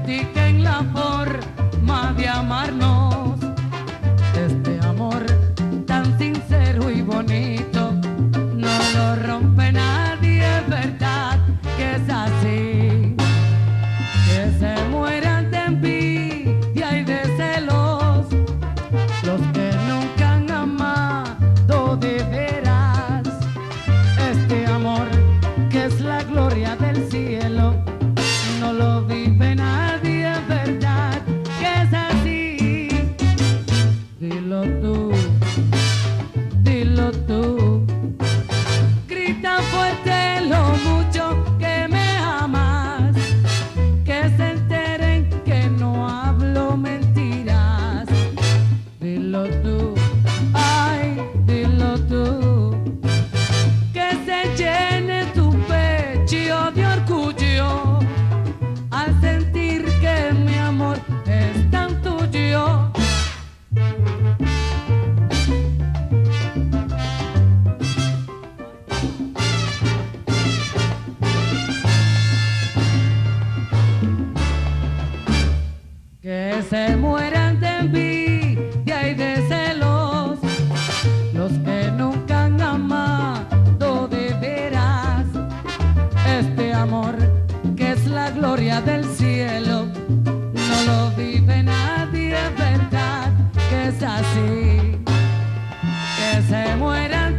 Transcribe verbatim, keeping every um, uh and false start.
critiquen la forma de amarnos, este amor tan sincero y bonito no lo rompe nadie, es verdad que es así. Que se mueran de envidia y de celos los que nunca han amado de veras. Este amor que es la gloria del cielo no lo vive nadie, es verdad que es así. Dilo tú, dilo tú, grita fuerte lo mucho que me amas, que se enteren que no hablo mentiras. Dilo tú, ay, dilo tú, que se llene tu pecho de orgullo al sentir que mi amor es tan tuyo. Que se mueran de envidia y de celos los que nunca han amado de veras. Este amor que es la gloria del cielo no lo vive nadie, es verdad que es así. Que se mueran